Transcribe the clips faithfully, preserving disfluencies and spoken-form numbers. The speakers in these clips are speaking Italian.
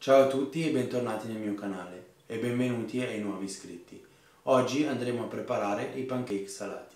Ciao a tutti e bentornati nel mio canale e benvenuti ai nuovi iscritti. Oggi andremo a preparare i pancake salati.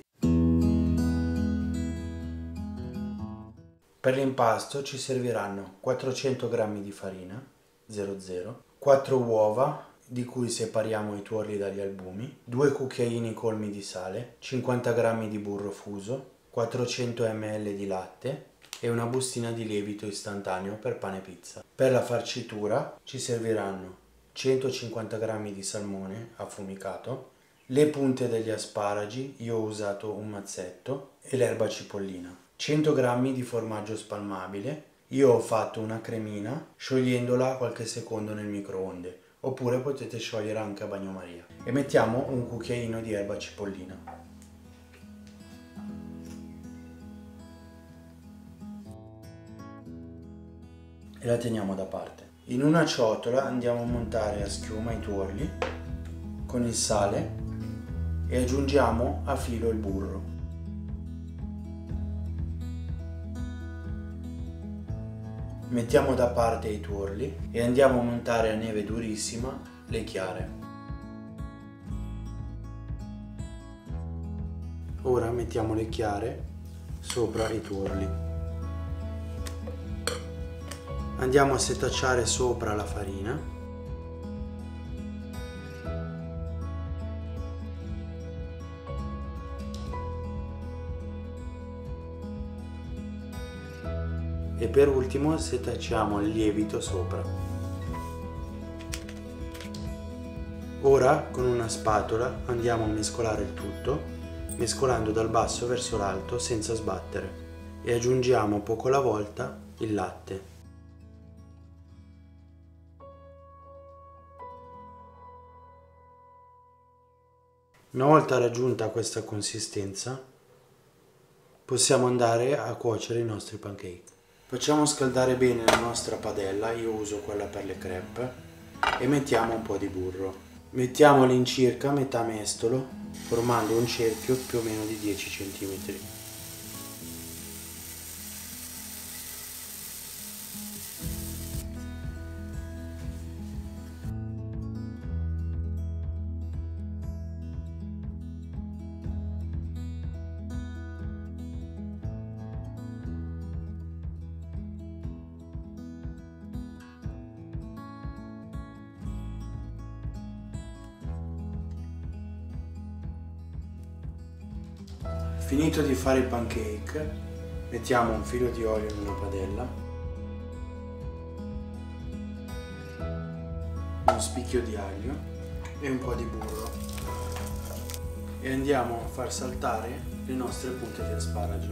Per l'impasto ci serviranno quattrocento grammi di farina zero zero, quattro uova di cui separiamo i tuorli dagli albumi, due cucchiaini colmi di sale, cinquanta grammi di burro fuso, quattrocento millilitri di latte e una bustina di lievito istantaneo per pane pizza. Per la farcitura ci serviranno centocinquanta grammi di salmone affumicato, le punte degli asparagi, io ho usato un mazzetto, e l'erba cipollina, cento grammi di formaggio spalmabile, io ho fatto una cremina sciogliendola qualche secondo nel microonde, oppure potete sciogliere anche a bagnomaria, e mettiamo un cucchiaino di erba cipollina. E la teniamo da parte. In una ciotola andiamo a montare a schiuma i tuorli con il sale e aggiungiamo a filo il burro. Mettiamo da parte i tuorli e andiamo a montare a neve durissima le chiare. Ora mettiamo le chiare sopra i tuorli. Andiamo a setacciare sopra la farina e per ultimo setacciamo il lievito sopra. Ora con una spatola andiamo a mescolare il tutto, mescolando dal basso verso l'alto senza sbattere, e aggiungiamo poco alla volta il latte. Una volta raggiunta questa consistenza, possiamo andare a cuocere i nostri pancake. Facciamo scaldare bene la nostra padella, io uso quella per le crepe, e mettiamo un po' di burro. Mettiamo all'incirca metà mestolo, formando un cerchio più o meno di dieci centimetri. Finito di fare i pancake, mettiamo un filo di olio in una padella, uno spicchio di aglio e un po' di burro, e andiamo a far saltare le nostre punte di asparagi.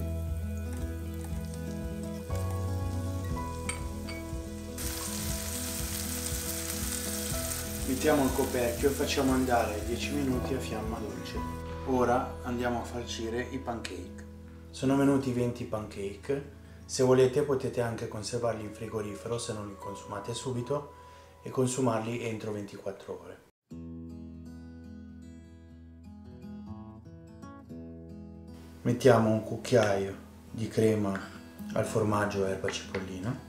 Mettiamo il coperchio e facciamo andare dieci minuti a fiamma dolce. Ora andiamo a farcire i pancake. Sono venuti venti pancake, se volete potete anche conservarli in frigorifero se non li consumate subito e consumarli entro ventiquattro ore. Mettiamo un cucchiaio di crema al formaggio e erba cipollina.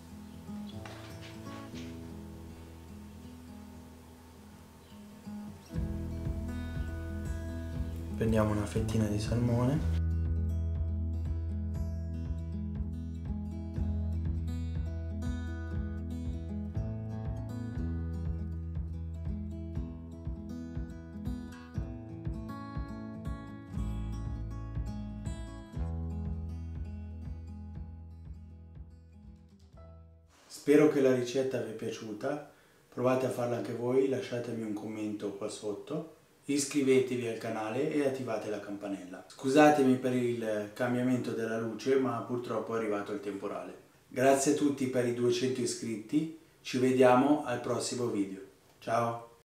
Prendiamo una fettina di salmone, spero che la ricetta vi è piaciuta, provate a farla anche voi, lasciatemi un commento qua sotto. Iscrivetevi al canale e attivate la campanella. Scusatemi per il cambiamento della luce, ma purtroppo è arrivato il temporale. Grazie a tutti per i duecento iscritti, ci vediamo al prossimo video. Ciao!